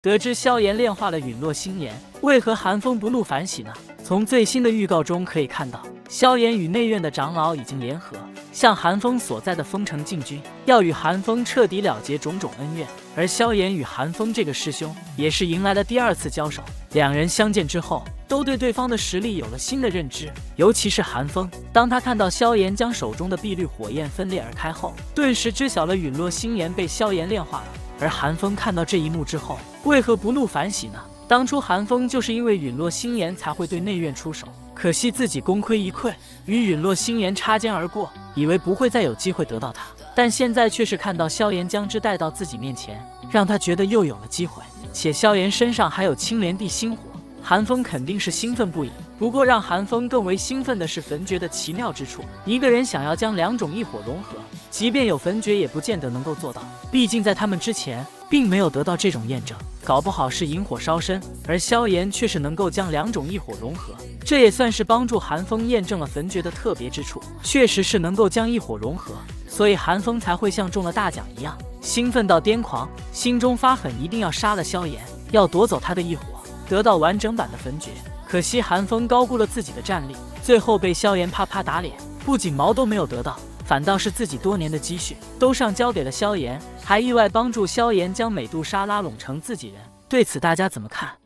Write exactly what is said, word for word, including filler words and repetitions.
得知萧炎炼化了陨落星炎，为何韩风不怒反喜呢？从最新的预告中可以看到，萧炎与内院的长老已经联合，向韩风所在的丰城进军，要与韩风彻底了结种种恩怨。而萧炎与韩风这个师兄也是迎来了第二次交手，两人相见之后，都对对方的实力有了新的认知。尤其是韩风，当他看到萧炎将手中的碧绿火焰分裂而开后，顿时知晓了陨落星炎被萧炎炼化了。而韩风看到这一幕之后，为何不怒反喜呢？当初韩风就是因为陨落星炎才会对内院出手，可惜自己功亏一篑，与陨落星炎擦肩而过，以为不会再有机会得到他，但现在却是看到萧炎将之带到自己面前，让他觉得又有了机会，且萧炎身上还有青莲地心火，韩风肯定是兴奋不已。不过让韩风更为兴奋的是焚诀的奇妙之处，一个人想要将两种异火融合，即便有焚诀也不见得能够做到，毕竟在他们之前并没有得到这种验证，搞不好是引火烧身，而萧炎却是能够将两种异火融合，这也算是帮助韩风验证了焚诀的特别之处，确实是能够将异火融合，所以韩风才会像中了大奖一样兴奋到癫狂，心中发狠，一定要杀了萧炎，要夺走他的异火，得到完整版的焚诀。可惜韩风高估了自己的战力，最后被萧炎啪啪打脸，不仅毛都没有得到，反倒是自己多年的积蓄都上交给了萧炎，还意外帮助萧炎将美杜莎拉拢成自己人。对此大家怎么看？